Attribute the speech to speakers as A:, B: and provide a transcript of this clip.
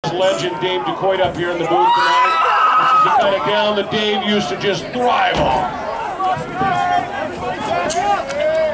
A: legend Dave DeCoite up here in the booth tonight. This is the kind of gal that Dave used to just thrive on.